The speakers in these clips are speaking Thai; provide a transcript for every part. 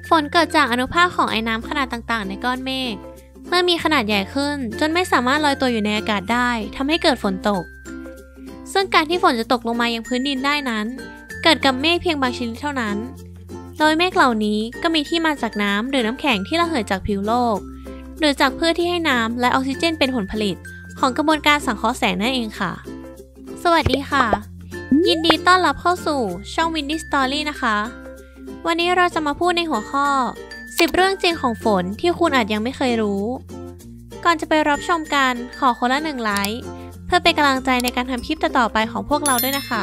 ฝนเกิดจากอนุภาคของไอ้น้ำขนาดต่างๆในก้อนเมฆเมื่อมีขนาดใหญ่ขึ้นจนไม่สามารถลอยตัวอยู่ในอากาศได้ทำให้เกิดฝนตกซึ่งการที่ฝนจะตกลงมายังพื้นดินได้นั้นเกิดกับเมฆเพียงบางชนิดเท่านั้นโดยเมฆเหล่านี้ก็มีที่มาจากน้ำหรือน้ำแข็งที่ระเหยจากผิวโลกหรือจากพืชที่ให้น้ำและออกซิเจนเป็นผลผลิตของกระบวนการสังเคราะห์แสงนั่นเองค่ะสวัสดีค่ะยินดีต้อนรับเข้าสู่ช่อง Windy Story นะคะวันนี้เราจะมาพูดในหัวข้อ10เรื่องจริงของฝนที่คุณอาจยังไม่เคยรู้ก่อนจะไปรับชมกันขอคนละ1ไลค์เพื่อเป็นกำลังใจในการทำคลิปต่อๆไปของพวกเราด้วยนะคะ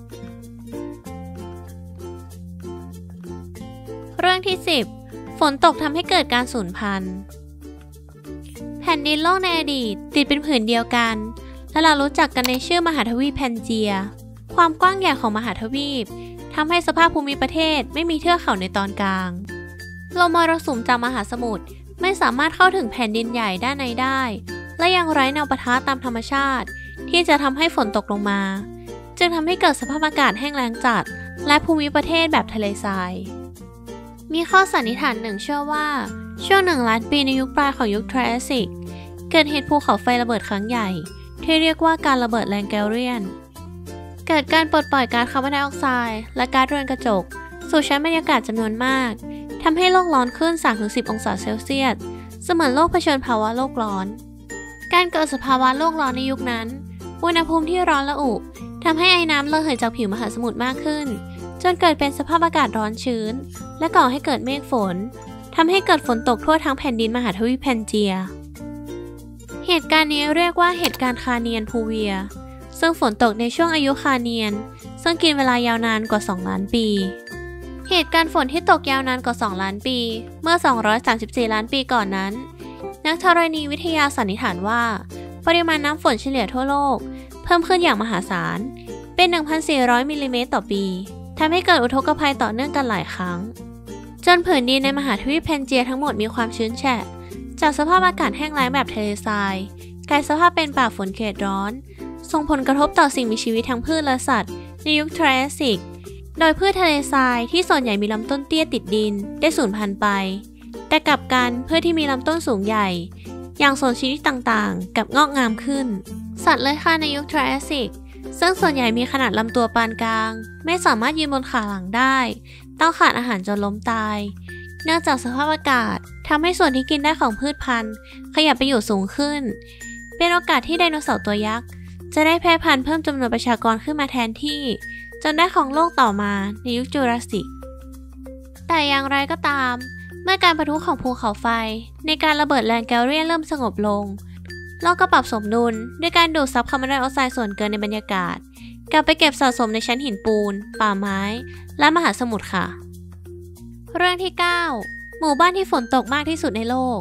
เรื่องที่10ฝนตกทำให้เกิดการสูญพันธุ์แผ่นดินโลกในอดีตติดเป็นผืนเดียวกันและเรารู้จักกันในชื่อมหาทวีปแพนเจียความกว้างใหญ่ของมหาทวีปทำให้สภาพภูมิประเทศไม่มีเทือกเขาในตอนกลางลมมรสุมจากมหาสมุทรไม่สามารถเข้าถึงแผ่นดินใหญ่ด้านในได้และยังไร้แนวปะทะตามธรรมชาติที่จะทำให้ฝนตกลงมาจึงทำให้เกิดสภาพอากาศแห้งแล้งจัดและภูมิประเทศแบบทะเลทรายมีข้อสันนิษฐานหนึ่งเชื่อว่าช่วง1 ล้านปีในยุคปลายของยุคไทรแอสซิกเกิดเหตุภูเขาไฟระเบิดครั้งใหญ่ที่เรียกว่าการระเบิดแรงแกเรียนเกิดการปลดปล่อยก๊าซคาร์บอนไดออกไซด์และก๊าซเรือนกระจกสู่ชั้นบรรยากาศจำนวนมากทำให้โลกร้อนขึ้น 3-10 องศาเซลเซียสเสมือนโลกเผชิญภาวะโลกร้อนการเกิดสภาวะโลกร้อนในยุคนั้นอุณหภูมิที่ร้อนระอุทำให้ไอ้น้ำระเหยจากผิวมหาสมุทรมากขึ้นจนเกิดเป็นสภาพอากาศร้อนชื้นและก่อให้เกิดเมฆฝนทำให้เกิดฝนตกทั่วทั้งแผ่นดินมหาทวีปแพนเจียเหตุการณ์นี้เรียกว่าเหตุการณ์คาเนียนพูเวียซึ่งฝนตกในช่วงอายุคาเนียนซึ่งกินเวลายาวนานกว่า2 ล้านปีเหตุการณ์ฝนที่ตกยาวนานกว่า2 ล้านปีเมื่อ234 ล้านปีก่อนนั้นนักธรณีวิทยาสันนิษฐานว่าปริมาณน้ำฝนเฉลี่ยทั่วโลกเพิ่มขึ้นอย่างมหาศาลเป็น 1,400 มิลลิเมตรต่อปีทำให้เกิดอุทกภัยต่อเนื่องกันหลายครั้งจนผืนดินในมหาทวีปแพนเจียทั้งหมดมีความชื้นแฉะจากสภาพอากาศแห้งแล้งแบบทะเลทรายกลายสภาพเป็นป่าฝนเขตร้อนส่งผลกระทบต่อสิ่งมีชีวิตทั้งพืชและสัตว์ในยุคไทรแอสซิกโดยพืชทะเลทรายที่ส่วนใหญ่มีลำต้นเตี้ยติดดินได้สูญพันธุ์ไปแต่กลับกันพืชที่มีลำต้นสูงใหญ่อย่างสนชนิดต่างๆกับงอกงามขึ้นสัตว์เลื้อยคลานในยุคไทรแอสซิกซึ่งส่วนใหญ่มีขนาดลำตัวปานกลางไม่สามารถยืนบนขาหลังได้ต้องขาดอาหารจนล้มตายเนื่องจากสภาพอากาศทำให้ส่วนที่กินได้ของพืชพันธุ์ขยับไปอยู่สูงขึ้นเป็นโอกาสที่ไดโนเสาร์ตัวยักษ์จะได้แพร่พันธุ์เพิ่มจำนวนประชากรขึ้นมาแทนที่จนได้ของโลกต่อมาในยุคจูราสสิกแต่อย่างไรก็ตามเมื่อการปะทุของภูเขาไฟในการระเบิดแรงแกเรียนเริ่มสงบลงโลกก็ปรับสมดุลด้วยการดูดซับคาร์บอนไดออกไซด์ส่วนเกินในบรรยากาศกลับไปเก็บสะสมในชั้นหินปูนป่าไม้และมหาสมุทรค่ะเรื่องที่9หมู่บ้านที่ฝนตกมากที่สุดในโลก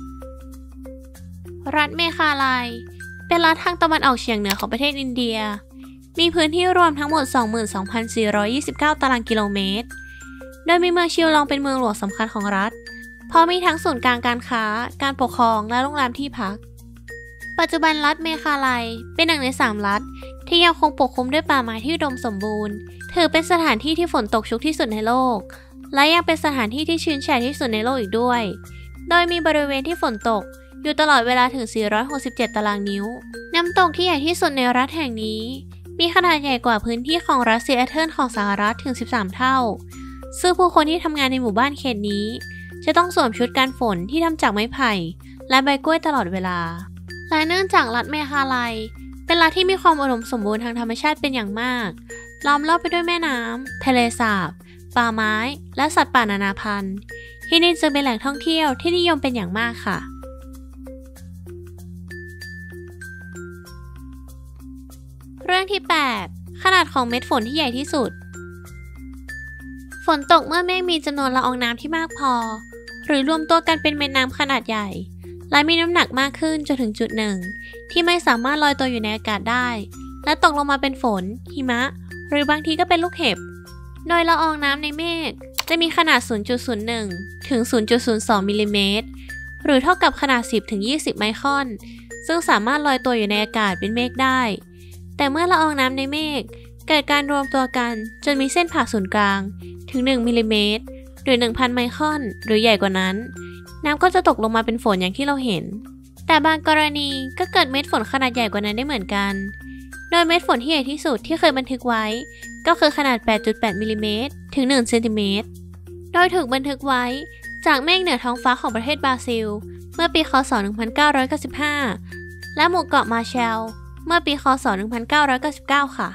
รัฐเมฆาลัยเป็นรัฐทางตะวันออกเฉียงเหนือของประเทศอินเดียมีพื้นที่รวมทั้งหมด 22,429 ตารางกิโลเมตรโดยมีเมืองชิลลองเป็นเมืองหลวงสำคัญของรัฐเพราะมีทั้งศูนย์กลางการค้าการปกครองและโรงแรมที่พักปัจจุบันรัฐเมฆาลัยเป็น1 ใน 3รัฐที่ยังคงปกคลุมด้วยป่าไม้ที่อุดมสมบูรณ์ถือเป็นสถานที่ที่ฝนตกชุกที่สุดในโลกและยังเป็นสถานที่ที่ชื้นแฉะที่สุดในโลกอีกด้วยโดยมีบริเวณที่ฝนตกอยู่ตลอดเวลาถึง467 ตารางนิ้วน้ำตกที่ใหญ่ที่สุดในรัฐแห่งนี้มีขนาดใหญ่กว่าพื้นที่ของรัฐซีแอตเทิลของสหรัฐถึง13 เท่าซึ่งผู้คนที่ทำงานในหมู่บ้านเขตนี้จะต้องสวมชุดกันฝนที่ทำจากไม้ไผ่และใบกล้วยตลอดเวลาและเนื่องจากรัฐเมฆาลัยเป็นรัฐที่มีความอุดมสมบูรณ์ทางธรรมชาติเป็นอย่างมากล้อมรอบไปด้วยแม่น้ำทะเลสาบป่าไม้และสัตว์ป่านานาพันธุ์ที่นี่จึงเป็นแหล่งท่องเที่ยวที่นิยมเป็นอย่างมากค่ะเรื่องที่8ขนาดของเม็ดฝนที่ใหญ่ที่สุดฝนตกเมื่อเมฆมีจำนวนละอองน้ำที่มากพอหรือรวมตัวกันเป็นเม็ดน้ำขนาดใหญ่และมีน้ำหนักมากขึ้นจนถึงจุดหนึ่งที่ไม่สามารถลอยตัวอยู่ในอากาศได้และตกลงมาเป็นฝนหิมะหรือบางทีก็เป็นลูกเห็บโดยละอองน้ำในเมฆจะมีขนาด 0.01 ถึง 0.02 มิลลิเมตรหรือเท่ากับขนาด 10-20 ไมครอนซึ่งสามารถลอยตัวอยู่ในอากาศเป็นเมฆได้แต่เมื่อละอองน้ำในเมฆเกิดการรวมตัวกันจนมีเส้นผ่าศูนย์กลางถึง1 มิลลิเมตรหรือ 1,000 ไมครอนหรือใหญ่กว่านั้นน้ำก็จะตกลงมาเป็นฝนอย่างที่เราเห็นแต่บางกรณีก็เกิดเม็ดฝนขนาดใหญ่กว่านั้นได้เหมือนกันโดยเม็ดฝนที่ใหญ่ที่สุดที่เคยบันทึกไว้ก็คือขนาด 8.8 มิลลิเมตรถึง 1 เซนติเมตรโดยถูกบันทึกไว้จากเมฆเหนือท้องฟ้าของประเทศบราซิลเมื่อปีค.ศ. 1995และหมู่เกาะมาร์แชลล์เมื่อปีค.ศ. 1999 ค่ะ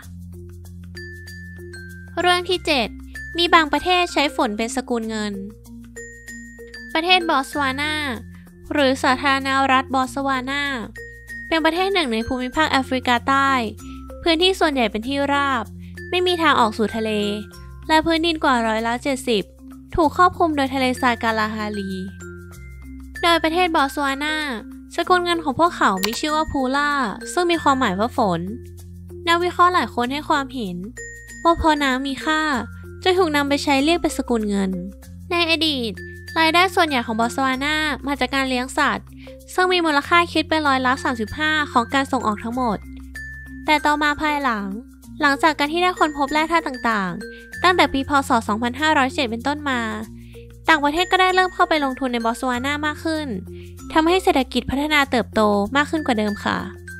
เรื่องที่ 7 มีบางประเทศใช้ฝนเป็นสกุลเงินประเทศบอตสวานาหรือสาธารณรัฐบอตสวานาเป็นประเทศหนึ่งในภูมิภาคแอฟริกาใต้พื้นที่ส่วนใหญ่เป็นที่ราบไม่มีทางออกสู่ทะเลและพื้นดินกว่า70%ถูกครอบคลุมโดยทะเลทรายกาลาฮารีโดยประเทศบอตสวานาสกุลเงินของพวกเขามีชื่อว่าพูล่าซึ่งมีความหมายว่าฝนนักวิเคราะห์หลายคนให้ความเห็นว่าเพราะน้ำมีค่าจะถูกนำไปใช้เรียกเป็นสกุลเงินในอดีตรายได้ส่วนใหญ่ของบอตสวานามาจากการเลี้ยงสัตว์ซึ่งมีมูลค่าคิดเป็น35%ของการส่งออกทั้งหมดแต่ต่อมาภายหลังจากการที่ได้ค้นพบแร่ธาตุต่างๆตั้งแต่ปีพ.ศ. 2507เป็นต้นมาต่างประเทศก็ได้เริ่มเข้าไปลงทุนในบอตสวานามากขึ้นทำให้เศรษฐกิจพัฒนาเติบโตมากขึ้นกว่าเดิมค่ะ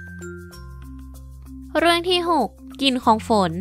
เรื่องที่ 6 กลิ่นของฝน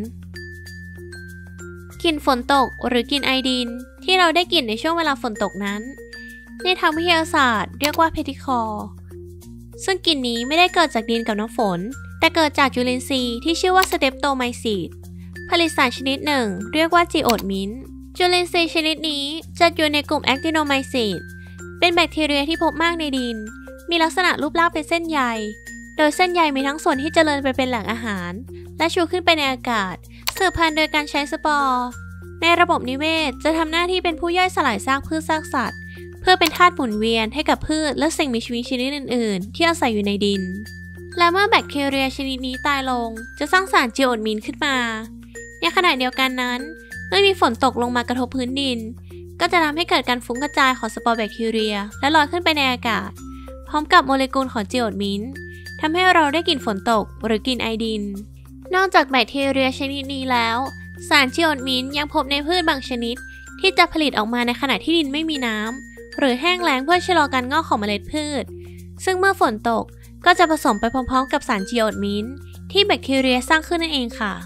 กลิ่นฝนตกหรือกลิ่นไอดินที่เราได้กลิ่นในช่วงเวลาฝนตกนั้นในทางวิทยาศาสตร์เรียกว่าเพทิคอร์ซึ่งกลิ่นนี้ไม่ได้เกิดจากดินกับน้ำฝนแต่เกิดจากจุลินทรีย์ที่ชื่อว่าสเตปโตไมซีดผลิตสารชนิดหนึ่งเรียกว่าจีโอดมินท์จุลินทรีย์ชนิดนี้จัดอยู่ในกลุ่มแอคติโนไมซีดเป็นแบคทีเรียที่พบมากในดินมีลักษณะรูปร่างเป็นเส้นใยโดยเส้นใยมีทั้งส่วนที่เจริญไปเป็นแหล่งอาหารและชูขึ้นไปในอากาศสืบพันธุ์โดยการใช้สปอร์ในระบบนิเวศจะทำหน้าที่เป็นผู้ย่อยสลายซากพืชซากสัตว์เพื่อเป็นธาตุหมุนเวียนให้กับพืชและสิ่งมีชีวิตชนิดอื่นๆที่อาศัยอยู่ในดินและเมื่อแบคทีเรียชนิดนี้ตายลงจะสร้างสารจีโอดมินท์ขึ้นมาในขณะเดียวกันนั้นเมื่อมีฝนตกลงมากระทบพื้นดินก็จะทำให้เกิดการฟุ้งกระจายของสปอร์แบคทีเรียและลอยขึ้นไปในอากาศพร้อมกับโมเลกุลของจีโอดมินท์ทำให้เราได้กลิ่นฝนตกหรือกลิ่นไอดินนอกจากแบคทีเรียชนิดนี้แล้วสารจีโอดมินท์ยังพบในพืชบางชนิดที่จะผลิตออกมาในขณะที่ดินไม่มีน้ำหรือแห้งแล้งเพื่อชะลอการงอกของเมล็ดพืชซึ่งเมื่อฝนตกก็จะผสมไปพร้อมๆกับสารจีโอดมินท์ที่แบคทีเรียสร้างขึ้นนั่นเองค่ะ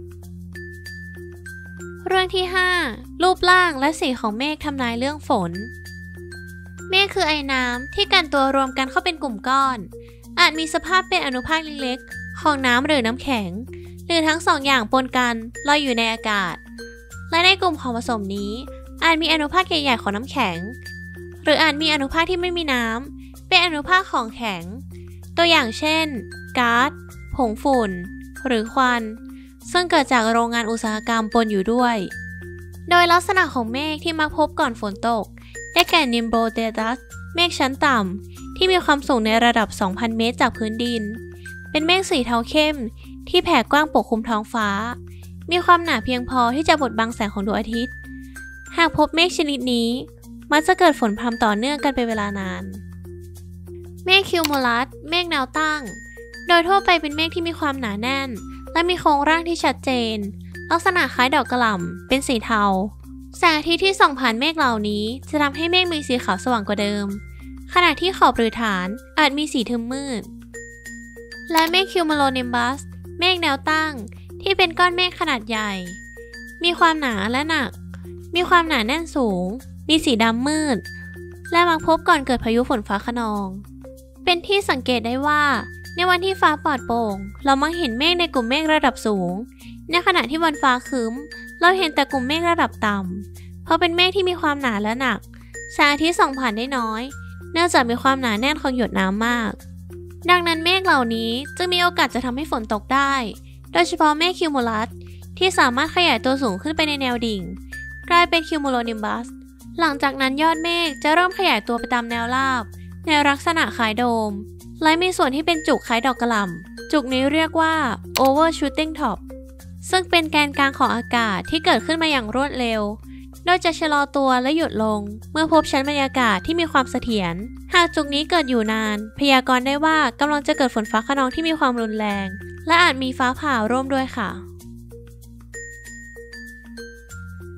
เรื่องที่ 5 รูปร่างและสีของเมฆทำนายเรื่องฝนเมฆคือไอน้ำที่กันตัวรวมกันเข้าเป็นกลุ่มก้อนอาจมีสภาพเป็นอนุภาคเล็กๆของน้ำหรือน้ำแข็งหรือทั้งสองอย่างปนกันลอยอยู่ในอากาศและในกลุ่มของผสมนี้อาจมีอนุภาคใหญ่ๆของน้ำแข็งหรืออาจมีอนุภาคที่ไม่มีน้ำเป็นอนุภาคของแข็งตัวอย่างเช่นก๊าซผงฝุ่นหรือควันซึ่งเกิดจากโรงงานอุตสาหกรรมปนอยู่ด้วยโดยลักษณะของเมฆที่มักพบก่อนฝนตกได้แก่นิมโบเดตัสเมฆชั้นต่ำที่มีความสูงในระดับ 2,000 เมตรจากพื้นดินเป็นเมฆสีเทาเข้มที่แผ่กว้างปกคลุมท้องฟ้ามีความหนาเพียงพอที่จะบดบังแสงของดวงอาทิตย์หากพบเมฆชนิดนี้มักจะเกิดฝนพรำต่อเนื่องกันเป็นเวลานานเมฆคิวมูลัสเมฆแนวตั้งโดยทั่วไปเป็นเมฆที่มีความหนาแน่นและมีโครงร่างที่ชัดเจนลักษณะคล้ายดอกกระหล่ำเป็นสีเทาแสงอาทิตย์ที่ส่องผ่านเมฆเหล่านี้จะทำให้เมฆมีสีขาวสว่างกว่าเดิมขณะที่ขอบหรือฐานอาจมีสีทึมมืดและเมฆคิวมูโลนิมบัสเมฆแนวตั้งที่เป็นก้อนเมฆขนาดใหญ่มีความหนาและหนักมีความหนาแน่นสูงมีสีดำมืดและมักพบก่อนเกิดพายุฝนฟ้าคะนองเป็นที่สังเกตได้ว่าในวันที่ฟ้าปลอดโปร่งเรามักเห็นเมฆในกลุ่มเมฆระดับสูงในขณะที่วันฟ้าครึ้มเราเห็นแต่กลุ่มเมฆระดับต่ำเพราะเป็นเมฆที่มีความหนาและหนักแสงอาทิตย์ส่องผ่านได้น้อยเนื่องจากมีความหนาแน่นของหยดน้ำมากดังนั้นเมฆเหล่านี้จึงมีโอกาสจะทำให้ฝนตกได้โดยเฉพาะเมฆคิวมูลัสที่สามารถขยายตัวสูงขึ้นไปในแนวดิ่งกลายเป็นคิวมูโลนิมบัสหลังจากนั้นยอดเมฆจะเริ่มขยายตัวไปตามแนวราบในลักษณะคล้ายโดมและมีส่วนที่เป็นจุกคล้ายดอกกระหล่ำจุกนี้เรียกว่า overshooting top ซึ่งเป็นแกนกลางของอากาศที่เกิดขึ้นมาอย่างรวดเร็วโดยจะชะลอตัวและหยุดลงเมื่อพบชั้นบรรยากาศที่มีความเสถียรหากจุกนี้เกิดอยู่นานพยากรณ์ได้ว่ากำลังจะเกิดฝนฟ้าคะนองที่มีความรุนแรงและอาจมีฟ้าผ่าร่วมด้วยค่ะ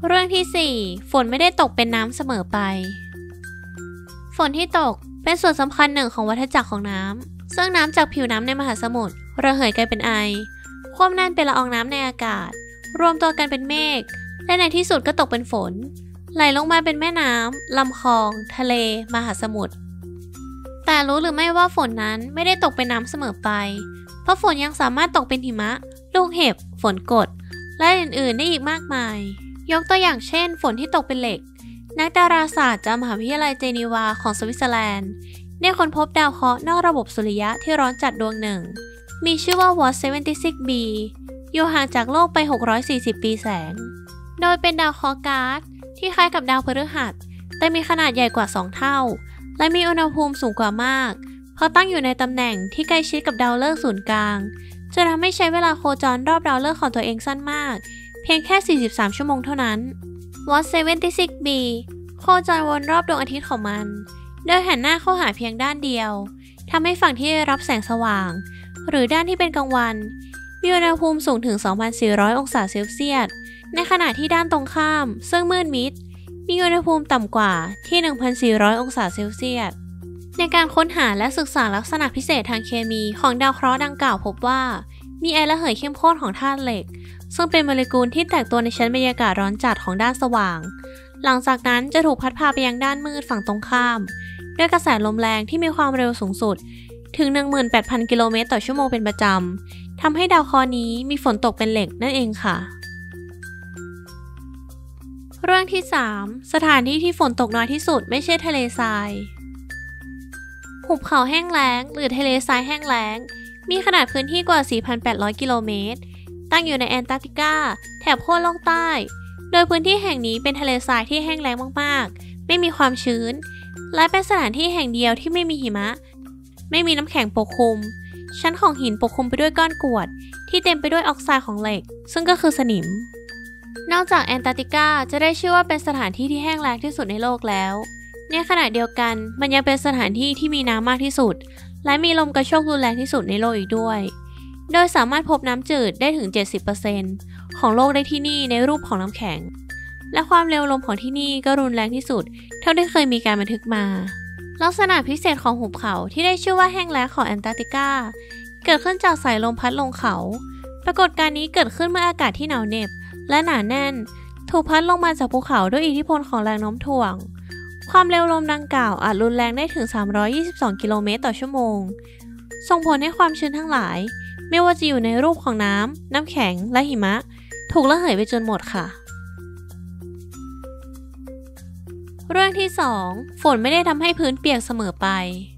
เรื่องที่ 4 ฝนไม่ได้ตกเป็นน้ำเสมอไปฝนที่ตกเป็นส่วนสำคัญหนึ่งของวัฏจักรของน้ำซึ่งน้ำจากผิวน้ำในมหาสมุทรระเหยกลายเป็นไอควบแน่นเป็นละอองน้ำในอากาศรวมตัวกันเป็นเมฆและในที่สุดก็ตกเป็นฝนไหลลงมาเป็นแม่น้ำลำคลองทะเลมหาสมุทรแต่รู้หรือไม่ว่าฝนนั้นไม่ได้ตกเป็นน้ำเสมอไปเพราะฝนยังสามารถตกเป็นหิมะลูกเห็บฝนกรดและอื่นๆได้อีกมากมายยกตัวอย่างเช่นฝนที่ตกเป็นเหล็กนักดาราศาสตร์จากมหาวิทยาลัยเจนีวาของสวิตเซอร์แลนด์ได้ค้นพบดาวเคราะห์นอกระบบสุริยะที่ร้อนจัดดวงหนึ่งมีชื่อว่า WASP 76b อยู่ห่างจากโลกไป640 ปีแสงโดยเป็นดาวเคราะห์ก๊าซที่คล้ายกับดาวพฤหัสแต่มีขนาดใหญ่กว่า2เท่าและมีอุณหภูมิสูงกว่ามากเพราะตั้งอยู่ในตำแหน่งที่ใกล้ชิดกับดาวฤกษ์ศูนย์กลางจะทำให้ใช้เวลาโคจรรอบดาวฤกษ์ของตัวเองสั้นมากเพียงแค่43ชั่วโมงเท่านั้น WASP 76b โคจรวนรอบดวงอาทิตย์ของมันโดยหันหน้าเข้าหาเพียงด้านเดียวทำให้ฝั่งที่ได้รับแสงสว่างหรือด้านที่เป็นกลางวันมีอุณหภูมิสูงถึง 2,400 องศาเซลเซียสในขณะที่ด้านตรงข้ามซึ่งมืดมิดมีอุณหภูมิต่ำกว่าที่ 1,400 องศาเซลเซียสในการค้นหาและศึกษาลักษณะพิเศษทางเคมีของดาวเคราะห์ดังกล่าวพบว่ามีไอระเหยเข้มข้นของธาตุเหล็กซึ่งเป็นโมเลกุลที่แตกตัวในชั้นบรรยากาศร้อนจัดของด้านสว่างหลังจากนั้นจะถูกพัดพาไปยังด้านมืดฝั่งตรงข้ามด้วยกระแสลมแรงที่มีความเร็วสูงสุดถึง 18,000 กิโลเมตรต่อชั่วโมงเป็นประจำทำให้ดาวเคราะห์นี้มีฝนตกเป็นเหล็กนั่นเองค่ะเรื่องที่ 3 สถานที่ที่ฝนตกน้อยที่สุดไม่ใช่ทะเลทรายหุบเขาแห้งแล้งหรือทะเลทรายแห้งแล้งมีขนาดพื้นที่กว่า 4,800 กิโลเมตรตั้งอยู่ในแอนตาร์กติกาแถบขั้วโลกใต้โดยพื้นที่แห่งนี้เป็นทะเลทรายที่แห้งแล้งมากๆไม่มีความชื้นและเป็นสถานที่แห่งเดียวที่ไม่มีหิมะไม่มีน้ำแข็งปกคลุมชั้นของหินปกคลุมไปด้วยก้อนกรวดที่เต็มไปด้วยออกไซด์ของเหล็กซึ่งก็คือสนิมนอกจากแอนตาร์กติกาจะได้ชื่อว่าเป็นสถานที่ที่แห้งแล้งที่สุดในโลกแล้วในขณะเดียวกันมันยังเป็นสถานที่ที่มีน้ำมากที่สุดและมีลมกระโชกรุนแรงที่สุดในโลกอีกด้วยโดยสามารถพบน้ำจืดได้ถึง 70% ของโลกได้ที่นี่ในรูปของน้ำแข็งและความเร็วลมของที่นี่ก็รุนแรงที่สุดเท่าที่เคยมีการบันทึกมาลักษณะพิเศษของหุบเขาที่ได้ชื่อว่าแห้งแล้งของแอนตาร์กติกาเกิดขึ้นจากสายลมพัดลงเขาปรากฏการณ์นี้เกิดขึ้นเมื่ออากาศที่หนาวเหน็บและหนาแน่นถูกพัดลงมาจากภูเขาด้วยอิทธิพลของแรงโน้มถ่วงความเร็วลมดังกล่าวอาจรุนแรงได้ถึง322 กิโลเมตรต่อชั่วโมงส่งผลให้ความชื้นทั้งหลายไม่ว่าจะอยู่ในรูปของน้ำน้ำแข็งและหิมะถูกระเหยไปจนหมดค่ะเรื่องที่ 2 ฝนไม่ได้ทำให้พื้นเปียกเสมอไป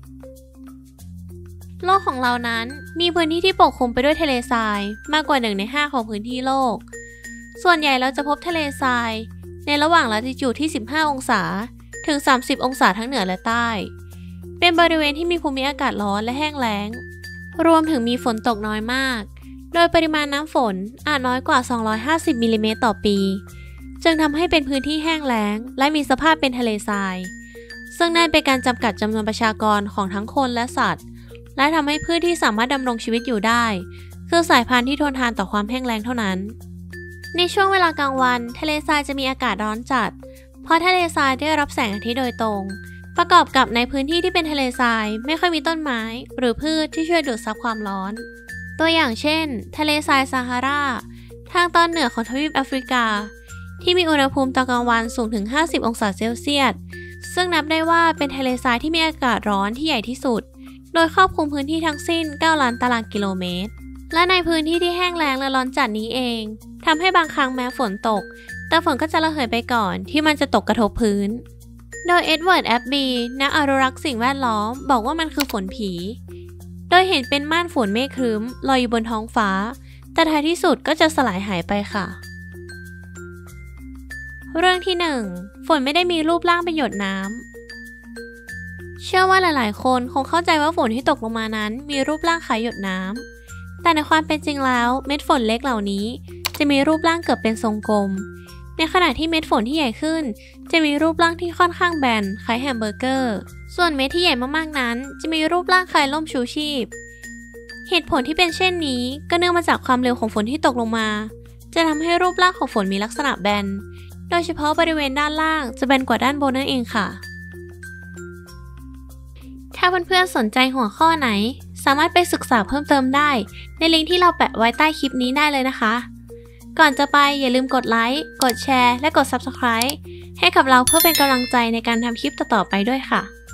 โลกของเรานั้นมีพื้นที่ที่ปกคลุมไปด้วยทะเลทรายมากกว่า1 ใน 5ของพื้นที่โลกส่วนใหญ่เราจะพบทะเลทรายในระหว่างลัติจูดที่15 องศาถึง30 องศาทั้งเหนือและใต้เป็นบริเวณที่มีภูมิอากาศร้อนและแห้งแล้งรวมถึงมีฝนตกน้อยมากโดยปริมาณน้ำฝนอาจน้อยกว่า250 มิลลิเมตรต่อปีจึงทำให้เป็นพื้นที่แห้งแล้งและมีสภาพเป็นทะเลทรายซึ่งนั่นเป็นการจำกัดจำนวนประชากรของทั้งคนและสัตว์และทำให้พืชที่สามารถดำรงชีวิตอยู่ได้คือสายพันธุ์ที่ทนทานต่อความแห้งแล้งเท่านั้นในช่วงเวลากลางวันทะเลทรายจะมีอากาศร้อนจัดเพราะทะเลทรายได้รับแสงอาทิตย์โดยตรงประกอบกับในพื้นที่ที่เป็นทะเลทรายไม่ค่อยมีต้นไม้หรือพืชที่ช่วยดูดซับความร้อนตัวอย่างเช่นทะเลทรายซาฮาราทางตอนเหนือของทวีปแอฟริกาที่มีอุณหภูมิตอนกลางวันสูงถึง50 องศาเซลเซียสซึ่งนับได้ว่าเป็นทะเลทรายที่มีอากาศร้อนที่ใหญ่ที่สุดโดยครอบคลุมพื้นที่ทั้งสิ้น9 ล้านตารางกิโลเมตรและในพื้นที่ที่แห้งแล้งและร้อนจัดนี้เองทำให้บางครั้งแม้ฝนตกแต่ฝนก็จะระเหยไปก่อนที่มันจะตกกระทบพื้นโดยเอ็ดเวิร์ดแอบบีนักอนุรักษ์สิ่งแวดล้อมบอกว่ามันคือฝนผีโดยเห็นเป็นม่านฝนเมฆครึ้มลอยอยู่บนท้องฟ้าแต่ท้ายที่สุดก็จะสลายหายไปค่ะเรื่องที่ 1 ฝนไม่ได้มีรูปร่างเป็นหยดน้ำเชื่อว่าหลายๆคนคงเข้าใจว่าฝนที่ตกลงมานั้นมีรูปร่างคล้ายหยดน้ำแต่ในความเป็นจริงแล้วเม็ดฝนเล็กเหล่านี้จะมีรูปร่างเกือบเป็นทรงกลมในขณะที่เม็ดฝนที่ใหญ่ขึ้นจะมีรูปร่างที่ค่อนข้างแบนคล้ายแฮมเบอร์เกอร์ส่วนเม็ดที่ใหญ่มากๆนั้นจะมีรูปร่างคล้ายล่มชูชีพเหตุผลที่เป็นเช่นนี้ก็เนื่องมาจากความเร็วของฝนที่ตกลงมาจะทำให้รูปร่างของฝนมีลักษณะแบนโดยเฉพาะบริเวณด้านล่างจะแบนกว่าด้านบนนั่นเองค่ะ ถ้าเพื่อนๆสนใจหัวข้อไหนสามารถไปศึกษาเพิ่มเติมได้ในลิงก์ที่เราแปะไว้ใต้คลิปนี้ได้เลยนะคะ ก่อนจะไปอย่าลืมกดไลค์ กดแชร์ และกด Subscribe ให้กับเราเพื่อเป็นกำลังใจในการทำคลิปต่อๆไปด้วยค่ะ